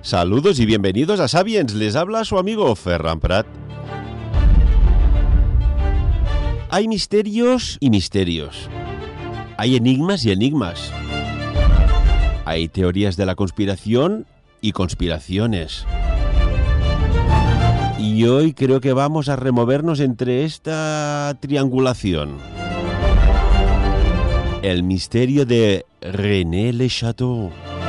Saludos y bienvenidos a Sapiens, les habla su amigo Ferran Prat. Hay misterios y misterios. Hay enigmas y enigmas. Hay teorías de la conspiración y conspiraciones. Y hoy creo que vamos a removernos entre esta triangulación. El misterio de René Le Chateau.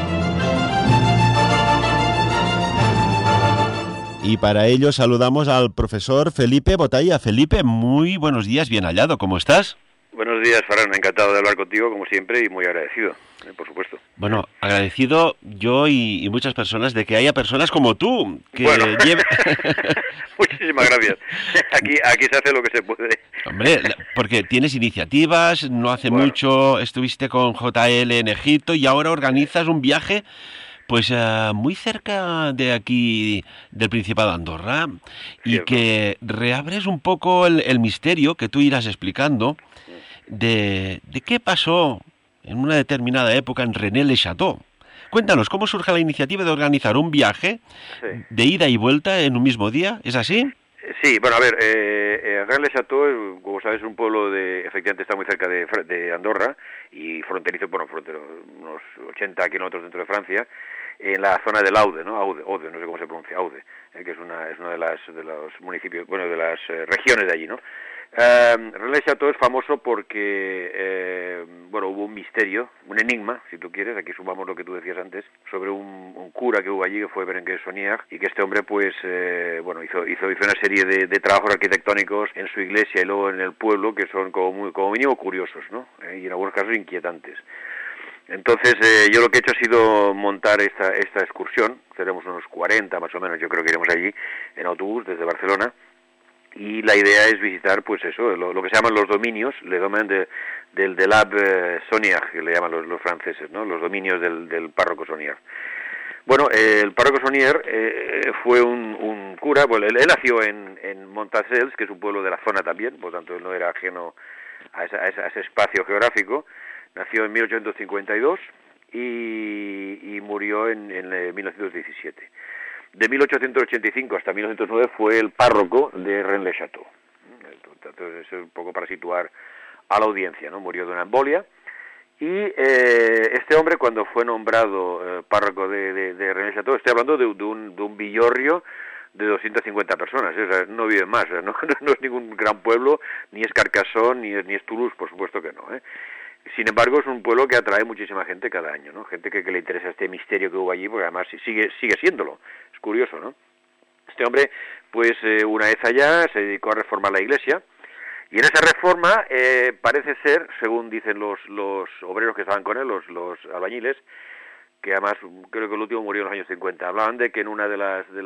Y para ello saludamos al profesor Felipe Botalla. Felipe, muy buenos días, bien hallado, ¿cómo estás? Buenos días, Ferran, encantado de hablar contigo, como siempre, y muy agradecido, por supuesto. Bueno, agradecido yo y muchas personas de que haya personas como tú, que lleven... Muchísimas gracias. Aquí se hace lo que se puede. Hombre, porque tienes iniciativas, no hace mucho estuviste con JL en Egipto y ahora organizas un viaje... Pues muy cerca de aquí, del Principado de Andorra, y que reabres un poco el misterio que tú irás explicando de qué pasó en una determinada época en René Le Chateau. Cuéntanos, ¿cómo surge la iniciativa de organizar un viaje de ida y vuelta en un mismo día? ¿Es así? Sí, bueno, a ver, René Le Chateau, como sabes, es un pueblo efectivamente está muy cerca de Andorra y fronterizo, unos 80 kilómetros dentro de Francia, en la zona del Aude, ¿no? Aude, no sé cómo se pronuncia, Aude, que es una de los municipios, de las regiones de allí, ¿no? René Le Chateau es famoso porque, hubo un misterio, un enigma, si tú quieres, aquí sumamos lo que tú decías antes, sobre un cura que hubo allí, que fue Berenguer Saunier, y que este hombre, hizo una serie de trabajos arquitectónicos en su iglesia y luego en el pueblo, que son como mínimo curiosos, ¿no? Y en algunos casos inquietantes. Entonces, yo lo que he hecho ha sido montar esta excursión, seremos unos 40 más o menos, yo creo que iremos allí, en autobús desde Barcelona, y la idea es visitar, pues eso, lo que se llaman los dominios, le domaine del Abbé Saunier, que le llaman los franceses, ¿no? Los dominios del párroco Saunier. Bueno, el párroco Saunier fue un cura, él nació en Montassels, que es un pueblo de la zona también, por tanto él no era ajeno a ese espacio geográfico. Nació en 1852 y murió en 1917. De 1885 hasta 1909 fue el párroco de René Le Chateau. Entonces, eso es un poco para situar a la audiencia, ¿no? Murió de una embolia. Y este hombre, cuando fue nombrado párroco de René Le Chateau, estoy hablando de un villorrio de 250 personas, o sea, no viven más, o sea, no es ningún gran pueblo, ni es Carcassonne, ni es Toulouse, por supuesto que no, ¿eh? Sin embargo, es un pueblo que atrae muchísima gente cada año, ¿no? Gente que le interesa este misterio que hubo allí, porque además sigue siéndolo. Es curioso, ¿no? Este hombre, pues, una vez allá, se dedicó a reformar la iglesia, y en esa reforma parece ser, según dicen los obreros que estaban con él, los albañiles, que además creo que el último murió en los años 50, hablaban de que en una de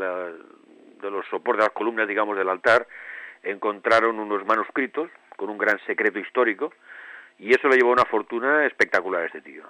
los soportes, de las columnas, digamos, del altar, encontraron unos manuscritos con un gran secreto histórico, y eso le llevó una fortuna espectacular a este tío,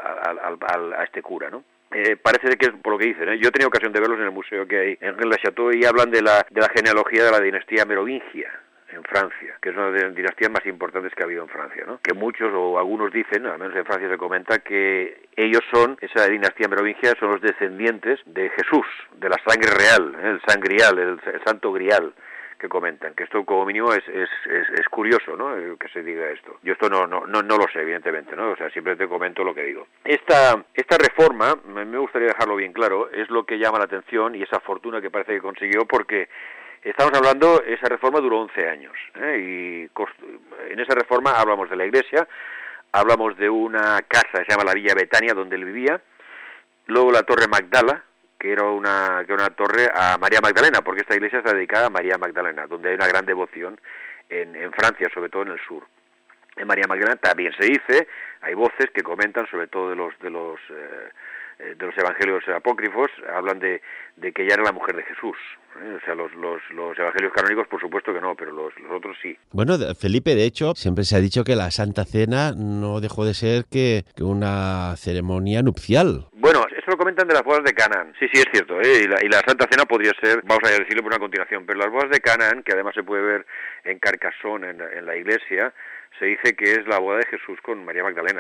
a este cura, ¿no? Parece que es por lo que dicen, ¿eh? Yo he tenido ocasión de verlos en el museo que hay en Le Chateau y hablan de la genealogía de la dinastía merovingia en Francia, que es una de las dinastías más importantes que ha habido en Francia, ¿no? Que muchos o algunos dicen, al menos en Francia se comenta, que ellos esa dinastía merovingia son los descendientes de Jesús, de la sangre real, el sangrial, el santo grial, que comentan, que esto como mínimo es curioso, ¿no? Que se diga esto. Yo esto no lo sé, evidentemente, ¿no? O sea, siempre te comento lo que digo. Esta reforma, me gustaría dejarlo bien claro, es lo que llama la atención y esa fortuna que parece que consiguió, porque estamos hablando, esa reforma duró 11 años, y en esa reforma hablamos de la iglesia, hablamos de una casa que se llama la Villa Betania, donde él vivía, luego la Torre Magdala, que era una torre a María Magdalena, porque esta iglesia está dedicada a María Magdalena, donde hay una gran devoción en Francia, sobre todo en el sur. En María Magdalena también se dice, hay voces que comentan, sobre todo de los evangelios apócrifos, hablan de que ella era la mujer de Jesús. O sea, los evangelios canónicos, por supuesto que no, pero los otros sí. Bueno, Felipe, de hecho, siempre se ha dicho que la Santa Cena no dejó de ser que una ceremonia nupcial. Bueno, eso lo comentan de las bodas de Canaán. Sí, es cierto, ¿eh? Y la Santa Cena podría ser, vamos a decirlo por una continuación, pero las bodas de Canaán, que además se puede ver en Carcassonne, en la iglesia, se dice que es la boda de Jesús con María Magdalena.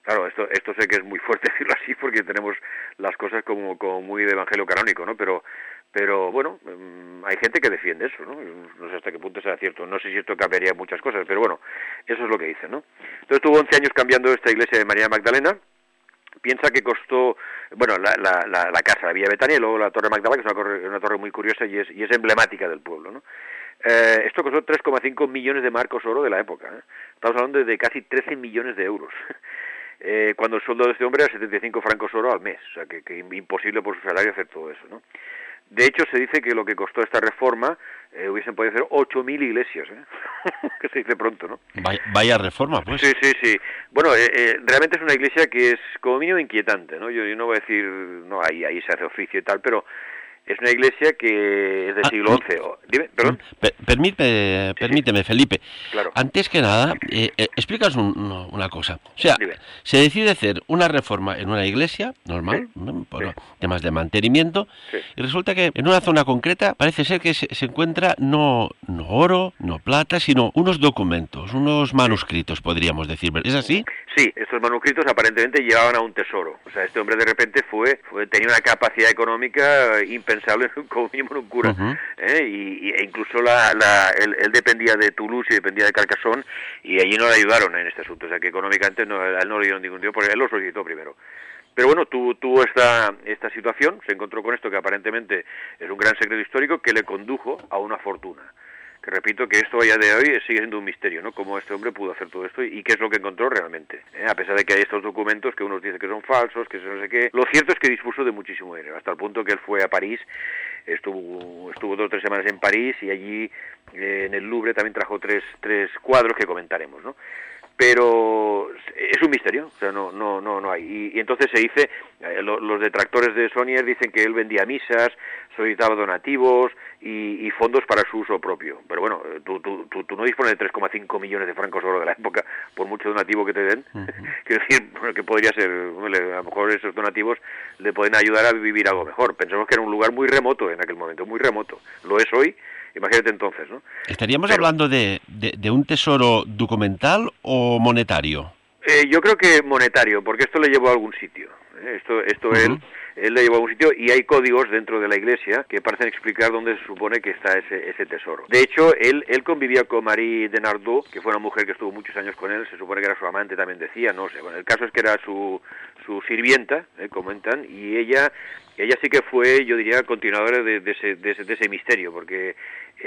Claro, esto sé que es muy fuerte decirlo así porque tenemos las cosas como muy de evangelio canónico, ¿no? Pero bueno, hay gente que defiende eso, ¿no? No sé hasta qué punto será cierto. No sé si esto cambiaría muchas cosas, pero bueno, eso es lo que dicen, ¿no? Entonces tuvo 11 años cambiando esta iglesia de María Magdalena. Piensa que costó, bueno, la casa, la Villa Betania, y luego la Torre Magdala, que es una torre muy curiosa y es emblemática del pueblo, ¿no? Esto costó 3,5 millones de marcos oro de la época, ¿eh? Estamos hablando de casi 13 millones de euros. Cuando el sueldo de este hombre era 75 francos oro al mes, o sea que imposible por su salario hacer todo eso, ¿no? De hecho, se dice que lo que costó esta reforma hubiesen podido hacer 8.000 iglesias, que se dice pronto, ¿no? Vaya reforma, pues. Sí. Bueno, realmente es una iglesia que es como mínimo inquietante, ¿no? Yo no voy a decir, no, ahí se hace oficio y tal, pero es una iglesia que es del siglo XI. Dime, perdón. Permíteme, Felipe. Claro. Antes que nada, explícanos una cosa. O sea, Dime. se decide hacer una reforma en una iglesia normal, por temas de mantenimiento, y resulta que en una zona concreta parece ser que se encuentra no oro, no plata, sino unos documentos, unos manuscritos, podríamos decir. ¿Es así? Sí, estos manuscritos aparentemente llevaban a un tesoro. O sea, este hombre de repente tenía una capacidad económica impensable, como mínimo en un cura. E incluso él dependía de Toulouse y dependía de Carcassonne, y allí no le ayudaron en este asunto. O sea, que económicamente a él no le dieron ningún dinero, porque él lo solicitó primero. Pero bueno, tuvo esta situación, se encontró con esto que aparentemente es un gran secreto histórico que le condujo a una fortuna. Que repito que esto a día de hoy sigue siendo un misterio, ¿no? Cómo este hombre pudo hacer todo esto y qué es lo que encontró realmente. A pesar de que hay estos documentos que unos dicen que son falsos, que no sé qué, lo cierto es que dispuso de muchísimo dinero, hasta el punto que él fue a París, estuvo 2 o 3 semanas en París y allí en el Louvre también trajo tres cuadros que comentaremos, ¿no? Pero es un misterio, o sea, no hay. Y entonces se dice, los detractores de Sonier dicen que él vendía misas, solicitaba donativos y fondos para su uso propio. Pero bueno, tú no dispones de 3,5 millones de francos oro de la época, por mucho donativo que te den. Quiero decir, que podría ser, a lo mejor esos donativos le pueden ayudar a vivir algo mejor. Pensamos que era un lugar muy remoto en aquel momento, muy remoto. Lo es hoy. Imagínate entonces, ¿no? ¿Estaríamos hablando de un tesoro documental o monetario? Yo creo que monetario, porque esto le llevó a algún sitio. Esto él le llevó a algún sitio y hay códigos dentro de la iglesia que parecen explicar dónde se supone que está ese tesoro. De hecho, él convivía con Marie de Nardot, que fue una mujer que estuvo muchos años con él, se supone que era su amante, también decía, no sé. Bueno, el caso es que era su sirvienta, comentan, y ella sí que fue, yo diría, continuadora de ese misterio, porque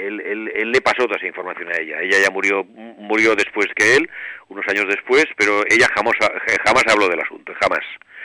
él le pasó toda esa información a ella. Ella ya murió después que él, unos años después, pero ella jamás habló del asunto, jamás.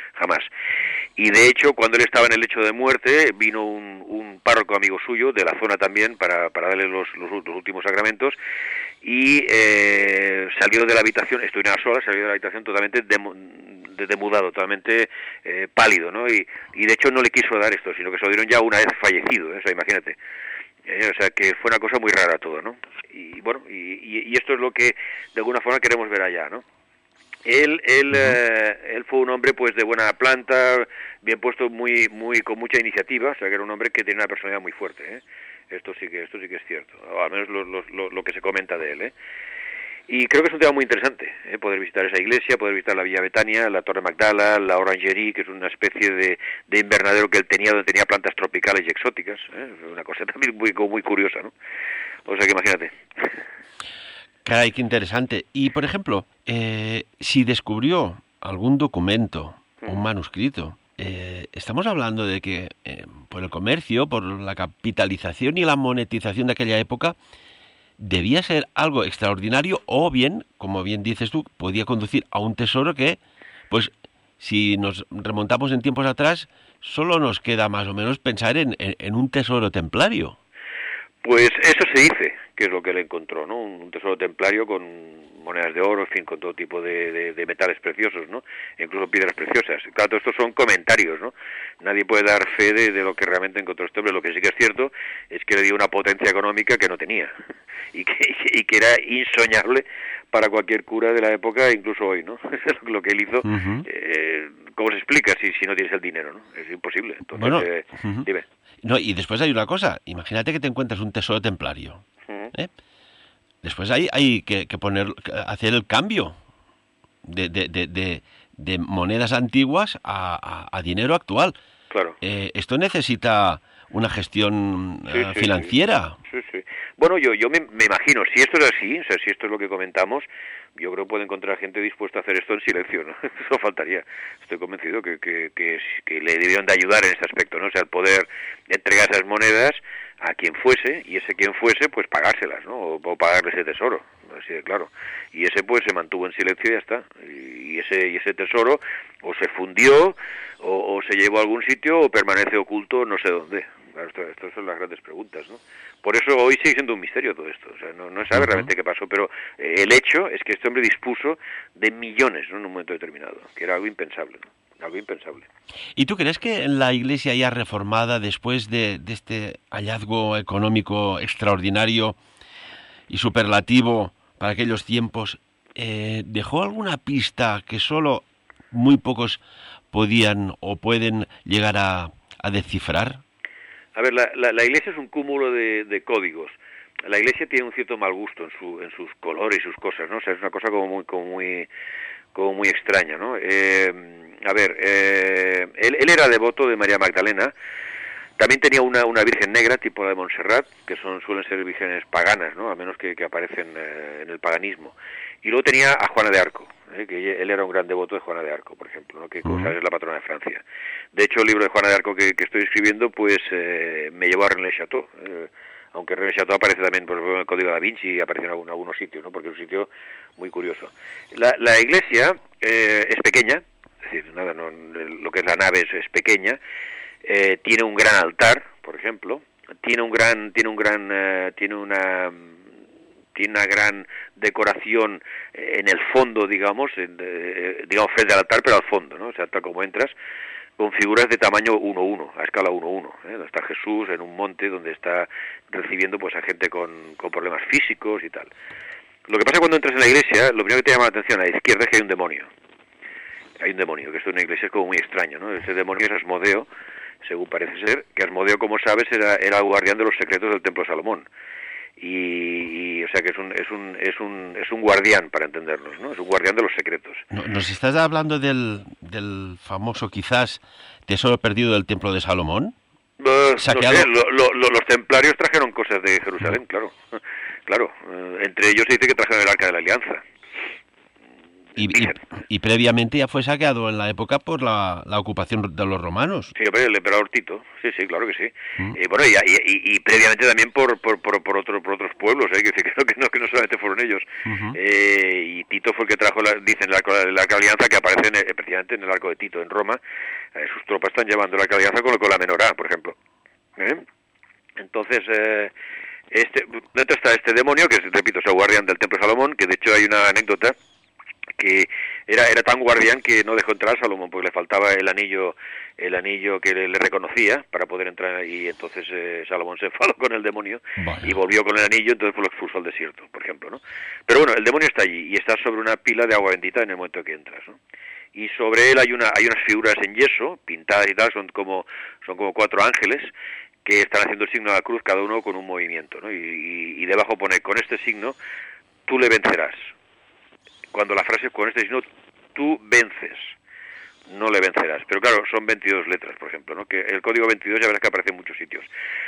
Y de hecho, cuando él estaba en el lecho de muerte, vino un párroco amigo suyo, de la zona también, para darle los últimos sacramentos, y salió de la habitación, estuvieron a solas, salió de la habitación totalmente demudado, totalmente pálido, ¿no? Y de hecho no le quiso dar esto, sino que se lo dieron ya una vez fallecido, o sea, imagínate. O sea, que fue una cosa muy rara todo, ¿no? Y bueno, y esto es lo que de alguna forma queremos ver allá, ¿no? Él fue un hombre pues de buena planta, bien puesto, con mucha iniciativa, o sea que era un hombre que tenía una personalidad muy fuerte, Esto sí que es cierto, o al menos lo que se comenta de él, Y creo que es un tema muy interesante, poder visitar esa iglesia, poder visitar la Villa Betania, la Torre Magdala, la Orangerie, que es una especie de invernadero que él tenía, donde tenía plantas tropicales y exóticas, una cosa también muy curiosa, ¿no? O sea que imagínate. Caray, qué interesante. Y, por ejemplo, si descubrió algún documento, un manuscrito, estamos hablando de que por el comercio, por la capitalización y la monetización de aquella época, debía ser algo extraordinario o bien, como bien dices tú, podía conducir a un tesoro que, pues, si nos remontamos en tiempos atrás, solo nos queda más o menos pensar en un tesoro templario. Pues eso se dice, que es lo que él encontró, ¿no? Un tesoro templario con monedas de oro, en fin, con todo tipo de metales preciosos, ¿no? Incluso piedras preciosas. Claro, todo estos son comentarios, ¿no? Nadie puede dar fe de lo que realmente encontró este hombre. Lo que sí que es cierto es que le dio una potencia económica que no tenía y que era insoñable para cualquier cura de la época, incluso hoy, ¿no? Lo que él hizo, ¿cómo se explica si no tienes el dinero, no? Es imposible. Entonces, bueno, dime. No, y después hay una cosa. Imagínate que te encuentras un tesoro templario. Después hay que hacer el cambio de de monedas antiguas a dinero actual. Claro. Esto necesita una gestión Sí, sí, sí. financiera. Sí, sí. Bueno, yo me imagino, si esto es así, o sea, si esto es lo que comentamos, yo creo que puede encontrar gente dispuesta a hacer esto en silencio, ¿no? Eso faltaría. Estoy convencido que le debieron de ayudar en ese aspecto, ¿no? O sea, el poder entregar esas monedas a quien fuese, y ese quien fuese, pues pagárselas, ¿no? O pagarle ese tesoro, así de claro. Y ese pues se mantuvo en silencio y ya está. Y ese tesoro o se fundió, o se llevó a algún sitio, o permanece oculto no sé dónde. Claro, estas son las grandes preguntas, ¿no? Por eso hoy sigue siendo un misterio todo esto. O sea, no se sabe realmente qué pasó, pero el hecho es que este hombre dispuso de millones, ¿no? En un momento determinado, que era algo impensable, ¿no? Algo impensable. ¿Y tú crees que la Iglesia ya reformada, después de este hallazgo económico extraordinario y superlativo para aquellos tiempos, dejó alguna pista que solo muy pocos podían o pueden llegar a descifrar? A ver, la Iglesia es un cúmulo de códigos. La Iglesia tiene un cierto mal gusto en sus colores y sus cosas, ¿no? O sea, es una cosa como muy extraña, ¿no? A ver, él era devoto de María Magdalena. También tenía una virgen negra, tipo la de Montserrat, que suelen ser vírgenes paganas, ¿no? A menos que aparecen en el paganismo. Y luego tenía a Juana de Arco, que él era un gran devoto de Juana de Arco, por ejemplo, ¿no? Que, como sabes, es la patrona de Francia. De hecho, el libro de Juana de Arco que estoy escribiendo, pues me llevó a René Chateau. Aunque René Chateau aparece también, por ejemplo, en el Código da Vinci, y aparece en algunos sitios, ¿no? Porque es un sitio muy curioso. La iglesia es pequeña, es decir, lo que es la nave es pequeña. Tiene un gran altar, por ejemplo. Tiene una gran decoración en el fondo, digamos frente al altar, pero al fondo, ¿no? O sea, tal como entras, con figuras de tamaño 1:1, a escala 1:1, donde está Jesús en un monte donde está recibiendo pues a gente con problemas físicos y tal. Lo que pasa cuando entras en la iglesia, lo primero que te llama la atención a la izquierda es que hay un demonio. Hay un demonio, que esto en una iglesia es como muy extraño, ¿no? Ese demonio es Asmodeo, según parece ser, que Asmodeo, como sabes, era el guardián de los secretos del Templo de Salomón. Y o sea que es un guardián, para entendernos, ¿no? Es un guardián de los secretos. ¿Nos estás hablando del famoso, quizás, tesoro perdido del Templo de Salomón? No sé, los templarios trajeron cosas de Jerusalén, claro. Claro, entre ellos se dice que trajeron el Arca de la Alianza. Y previamente ya fue saqueado en la época por la ocupación de los romanos. Sí, el emperador Tito, sí, claro que sí. Bueno, y previamente también por otros pueblos, que no solamente fueron ellos. Y Tito fue el que trajo, dicen, el Arca de la Alianza, que aparece precisamente en el Arco de Tito, en Roma. Sus tropas están llevando el Arca de la Alianza con la menorá, por ejemplo. Entonces, dentro está este demonio, que es, repito, es el guardián del Templo de Salomón, que de hecho hay una anécdota que era tan guardián que no dejó entrar a Salomón porque le faltaba el anillo que le reconocía para poder entrar, y entonces Salomón se enfadó con el demonio. Vaya. Y volvió con el anillo, entonces pues lo expulsó al desierto, por ejemplo, ¿no? Pero bueno, el demonio está allí y está sobre una pila de agua bendita en el momento que entras, ¿no? Y sobre él hay unas figuras en yeso pintadas y tal, son como 4 ángeles que están haciendo el signo de la cruz, cada uno con un movimiento, ¿no? Y debajo pone: con este signo tú le vencerás. Cuando la frase con este signo tú vences, no le vencerás. Pero claro, son 22 letras, por ejemplo, ¿no? Que el código 22 ya verás que aparece en muchos sitios.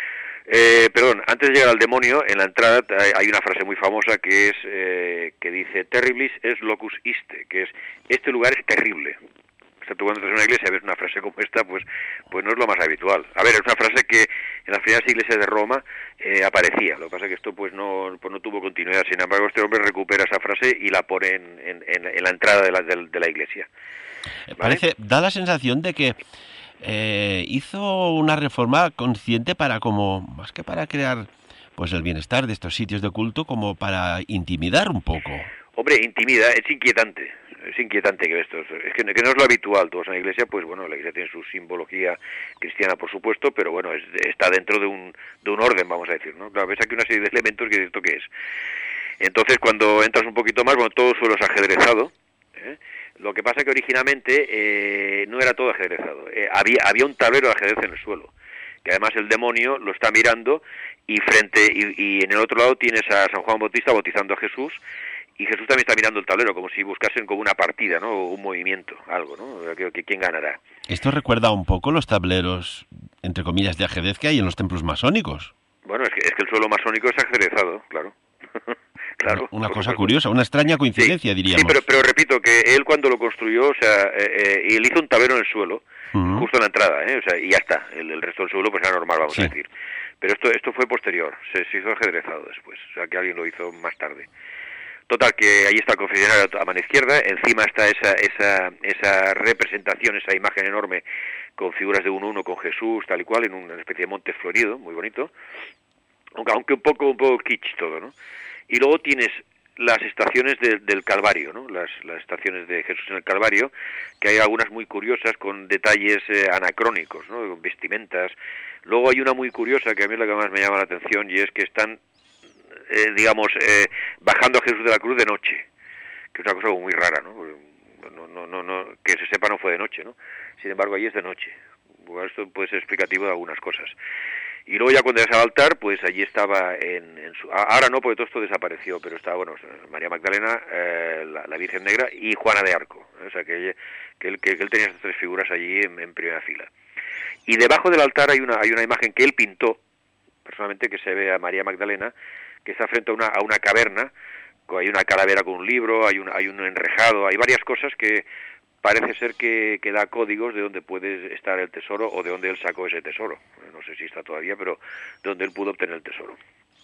Antes de llegar al demonio, en la entrada hay una frase muy famosa que es que dice: terriblis es locus iste, que es: este lugar es terrible. O sea, tú cuando entras en una iglesia ves una frase como esta, pues no es lo más habitual. A ver, es una frase que en las primeras iglesias de Roma aparecía. Lo que pasa es que esto pues no tuvo continuidad. Sin embargo, este hombre recupera esa frase y la pone en la entrada de la iglesia. ¿Vale? Da la sensación de que hizo una reforma consciente más que para crear pues el bienestar de estos sitios de culto, como para intimidar un poco. Hombre, intimida, es inquietante. Es inquietante que esto, es que no es lo habitual. Tú vas a una iglesia, pues bueno, la iglesia tiene su simbología cristiana, por supuesto, pero bueno, está dentro de un orden, vamos a decir, ¿no? Claro, ves aquí una serie de elementos que esto qué es. Entonces, cuando entras un poquito más, bueno, todo el suelo es ajedrezado. Lo que pasa que originalmente no era todo ajedrezado. Había un tablero de ajedrez en el suelo, que además el demonio lo está mirando, y en el otro lado tienes a San Juan Bautista bautizando a Jesús. y Jesús también está mirando el tablero, como si buscasen como una partida, ¿no? O un movimiento, algo, ¿no? ¿Quién ganará? Esto recuerda un poco los tableros, entre comillas, de ajedrez que hay en los templos masónicos. Bueno, es que el suelo masónico es ajedrezado, claro. Claro. Una cosa curiosa, una extraña coincidencia, sí, diríamos. Sí, pero repito que él cuando lo construyó, o sea, él hizo un tablero en el suelo, justo en la entrada, o sea, y ya está. El resto del suelo pues era normal, vamos a decir. Pero esto fue posterior, se hizo ajedrezado después, o sea, que alguien lo hizo más tarde. Total, que ahí está el confesionario a mano izquierda, encima está esa representación, esa imagen enorme con figuras de uno a uno con Jesús, tal y cual, en una especie de monte florido, muy bonito, aunque un poco kitsch todo, ¿no? Y luego tienes las estaciones del Calvario, ¿no? Las estaciones de Jesús en el Calvario, que hay algunas muy curiosas con detalles anacrónicos, ¿no? Con vestimentas. Luego hay una muy curiosa que a mí es la que más me llama la atención y es que están bajando a Jesús de la cruz de noche, que es una cosa muy rara, ¿no? No, que se sepa no fue de noche, ¿no? Sin embargo, allí es de noche. Bueno, esto puede ser explicativo de algunas cosas. Y luego ya cuando llegas al altar, pues allí estaba ahora no, porque todo esto desapareció, pero estaba, bueno, María Magdalena, la Virgen Negra y Juana de Arco. O sea, que él tenía estas tres figuras allí en primera fila. Y debajo del altar hay una imagen que él pintó, personalmente, que se ve a María Magdalena, que está frente a una caverna, hay una calavera con un libro, hay un enrejado, hay varias cosas que parece ser que da códigos de dónde puede estar el tesoro o de dónde él sacó ese tesoro. No sé si está todavía, pero de dónde él pudo obtener el tesoro.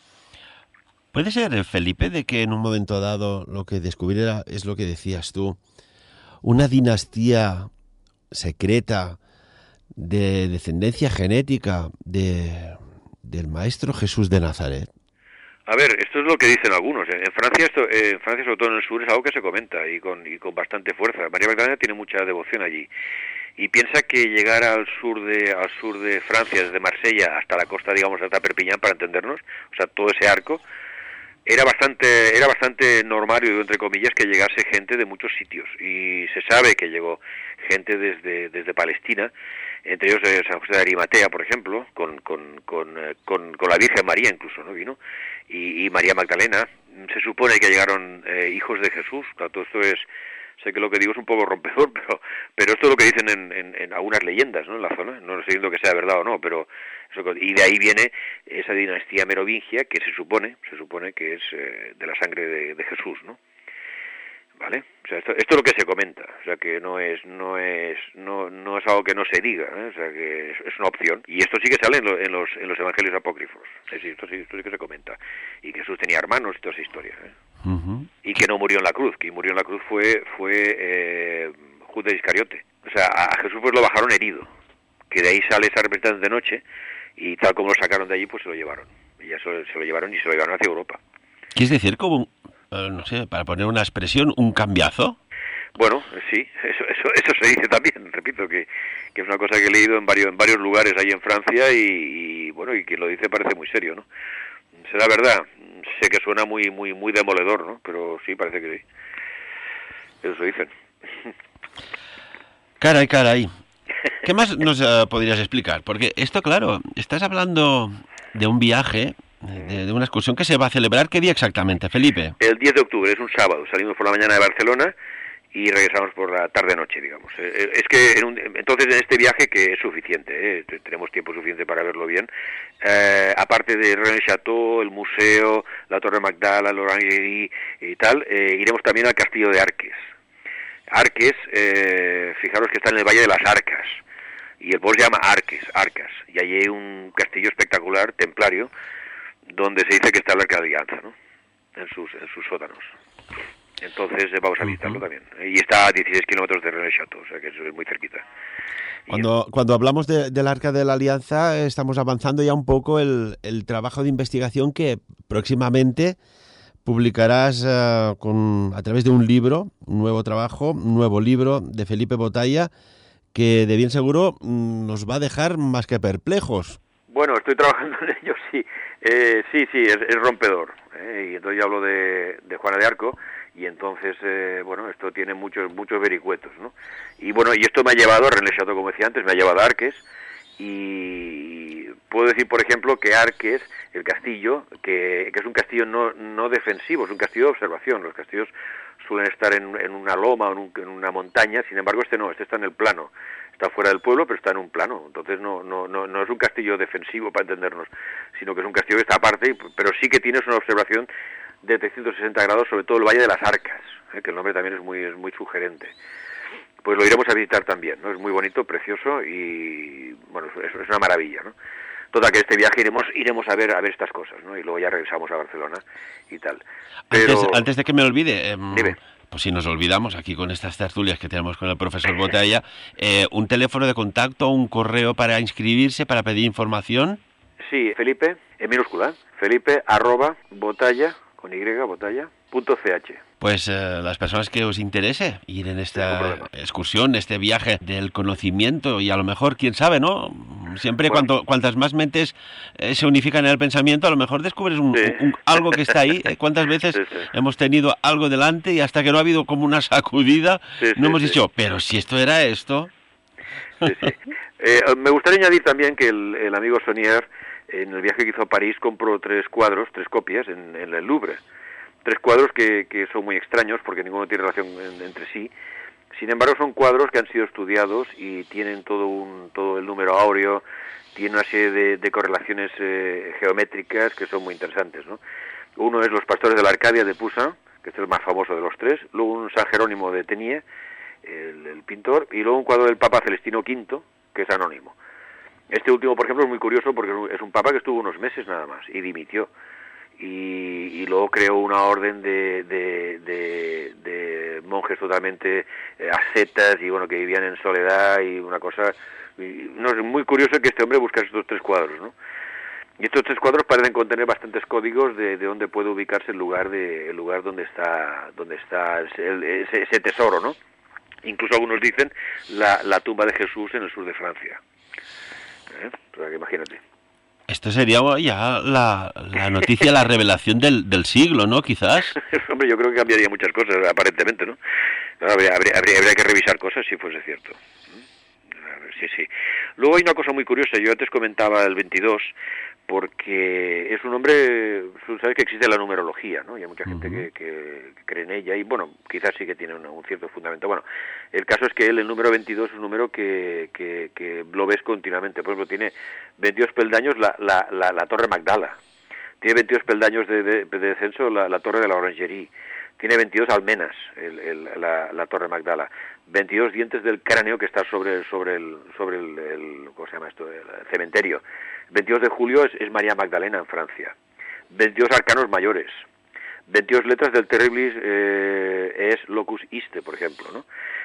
¿Puede ser, Felipe, de que en un momento dado lo que descubriera es lo que decías tú, una dinastía secreta de descendencia genética del maestro Jesús de Nazaret? A ver, esto es lo que dicen algunos. En Francia, sobre todo en el sur, es algo que se comenta y con bastante fuerza. María Magdalena tiene mucha devoción allí. Y piensa que llegar al sur de Francia, desde Marsella hasta la costa, digamos, hasta Perpiñán, para entendernos, o sea, todo ese arco, era bastante normal, entre comillas, que llegase gente de muchos sitios. Y se sabe que llegó gente desde Palestina, entre ellos San José de Arimatea, por ejemplo, con la Virgen María incluso, ¿no? Vino, y María Magdalena. Se supone que llegaron hijos de Jesús. Claro, todo esto sé que lo que digo es un poco rompedor, pero esto es lo que dicen en algunas leyendas, ¿no? En la zona. No estoy diciendo que sea verdad o no, pero y de ahí viene esa dinastía merovingia que se supone que es de la sangre de Jesús, ¿no? ¿Vale? O sea, esto es lo que se comenta, o sea, que no es algo que no se diga, ¿eh? O sea, que es una opción. Y esto sí que sale en los evangelios apócrifos. Es decir, esto sí que se comenta. Y que Jesús tenía hermanos y toda esa historia, ¿eh? Uh-huh. Y que no murió en la cruz, que murió en la cruz fue Judas Iscariote. O sea, a Jesús pues lo bajaron herido, que de ahí sale esa representación de noche, y tal como lo sacaron de allí, pues se lo llevaron. Y ya se lo llevaron hacia Europa. ¿Quieres decir como no sé, para poner una expresión, un cambiazo? Bueno, sí, eso se dice también, repito, que es una cosa que he leído en varios lugares ahí en Francia y bueno, y quien lo dice parece muy serio, ¿no? Será verdad, sé que suena muy demoledor, ¿no? Pero sí, parece que sí. Eso se dicen. Caray. ¿Qué más nos podrías explicar? Porque esto, claro, estás hablando de un viaje, de una excursión que se va a celebrar. ¿Qué día exactamente, Felipe? El 10 de octubre, es un sábado. Salimos por la mañana de Barcelona y regresamos por la tarde-noche, digamos. Es que entonces en este viaje, que es suficiente, tenemos tiempo suficiente para verlo bien, aparte de Rennes Chateau, el museo, la Torre Magdala, el Orangerie y tal, iremos también al castillo de Arques. Arques, fijaros que está en el Valle de las Arcas, y el pueblo se llama Arcas, y allí hay un castillo espectacular, templario, donde se dice que está el Arca de Alianza, ¿no? En sus sótanos. Entonces vamos a visitarlo también. Y está a 16 kilómetros de Rennes Chateau, o sea que eso es muy cerquita. Cuando hablamos del Arca de la Alianza, estamos avanzando ya un poco el trabajo de investigación que próximamente publicarás a través de un libro, un nuevo libro de Felipe Botalla, que de bien seguro nos va a dejar más que perplejos. Bueno, estoy trabajando en ello, sí. Sí, es rompedor. Y entonces ya hablo de Juana de Arco, y entonces, bueno, esto tiene muchos vericuetos, ¿no? Y bueno, y esto me ha llevado a Rennes Chateau, como decía antes, me ha llevado a Arques, y puedo decir, por ejemplo, que Arques, el castillo, que es un castillo no defensivo, es un castillo de observación. Los castillos suelen estar en una loma o en una montaña, sin embargo este está en el plano. Está fuera del pueblo, pero está en un plano. Entonces no es un castillo defensivo, para entendernos, sino que es un castillo que está aparte, pero sí que tienes una observación de 360 grados sobre todo el Valle de las Arcas, que el nombre también es muy sugerente. Pues lo iremos a visitar también, ¿no? Es muy bonito, precioso y, bueno, es una maravilla, ¿no? Toda que este viaje iremos a ver estas cosas, ¿no? Y luego ya regresamos a Barcelona y tal. Pero... Antes de que me olvide, dime. Pues si nos olvidamos aquí con estas tertulias que tenemos con el profesor Botalla, un teléfono de contacto, un correo para inscribirse, para pedir información. Sí, Felipe, en minúscula, Felipe@botalla, con Y, botalla.ch. Pues las personas que os interese ir en esta excursión, este viaje del conocimiento y a lo mejor, quién sabe, ¿no? Siempre cuantas más mentes se unifican en el pensamiento, a lo mejor descubres algo que está ahí. ¿Cuántas veces hemos tenido algo delante y hasta que no ha habido como una sacudida, no hemos dicho, pero si esto era esto? Me gustaría añadir también que el amigo Sonier, en el viaje que hizo a París, compró 3 copias en el Louvre. 3 cuadros que son muy extraños porque ninguno tiene relación entre sí. Sin embargo, son cuadros que han sido estudiados y tienen todo el número áureo, tienen una serie de correlaciones geométricas que son muy interesantes, ¿no? Uno es Los Pastores de la Arcadia de Poussin, que es el más famoso de los 3, luego un San Jerónimo de Teniers, el pintor, y luego un cuadro del Papa Celestino V, que es anónimo. Este último, por ejemplo, es muy curioso porque es un papa que estuvo unos meses nada más y dimitió. Y luego creó una orden de monjes totalmente ascetas y bueno, que vivían en soledad y una cosa... no, es muy curioso que este hombre buscase estos 3 cuadros, ¿no? Y estos 3 cuadros parecen contener bastantes códigos de dónde puede ubicarse el lugar donde está ese tesoro, ¿no? Incluso algunos dicen la tumba de Jesús en el sur de Francia. O sea, que imagínate. Esto sería ya la noticia, la revelación del siglo, ¿no? Quizás. Hombre, yo creo que cambiaría muchas cosas, aparentemente, ¿no? Habría que revisar cosas si fuese cierto. Sí. Luego hay una cosa muy curiosa. Yo antes comentaba el 22, porque es un hombre... Sabes que existe la numerología, ¿no? Y hay mucha gente que cree en ella y, bueno, quizás sí que tiene un cierto fundamento. Bueno, el caso es que el número 22 es un número que lo ves continuamente. Por ejemplo, tiene 22 peldaños la Torre Magdala. Tiene 22 peldaños de descenso la Torre de la Orangerie. Tiene 22 almenas la Torre Magdala. 22 dientes del cráneo que está sobre el ¿cómo se llama esto? El cementerio. 22 de julio es María Magdalena en Francia. 22 arcanos mayores. 22 letras del Terriblis es Locus Iste, por ejemplo, ¿no?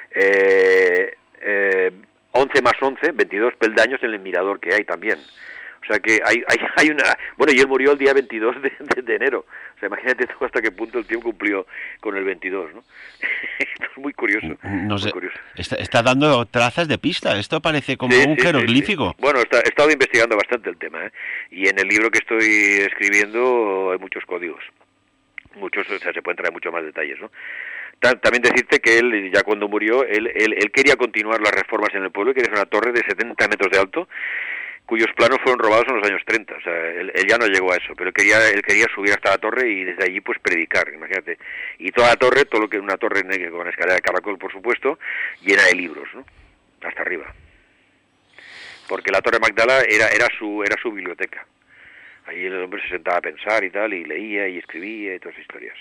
11 más 11, 22 peldaños en el mirador que hay también. O sea que hay una... Bueno, y él murió el día 22 de enero. O sea, imagínate tú hasta qué punto el tío cumplió con el 22, ¿no? Esto es muy curioso. No sé, muy curioso. Está dando trazas de pista. Esto parece como un jeroglífico. Sí. Bueno, he estado investigando bastante el tema, ¿eh? Y en el libro que estoy escribiendo hay muchos códigos. Muchos, o sea, se pueden traer muchos más detalles, ¿no? También decirte que él, ya cuando murió, él quería continuar las reformas en el pueblo, quería hacer una torre de 70 metros de alto, cuyos planos fueron robados en los años 30, o sea, él ya no llegó a eso, pero él quería subir hasta la torre y desde allí pues predicar, imagínate, y toda la torre, todo lo que una torre negra con escalera de caracol, por supuesto, llena de libros, ¿no? Hasta arriba, porque la Torre Magdala era su biblioteca, allí el hombre se sentaba a pensar y tal, y leía y escribía y todas esas historias.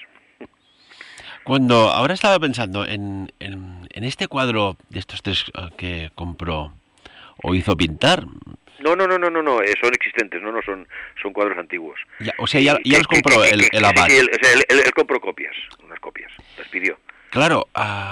Ahora estaba pensando en este cuadro de estos 3 que compró o hizo pintar. No, son existentes, no son cuadros antiguos. O sea, ya los compró el abad. Sí, él compró unas copias, las pidió. Claro,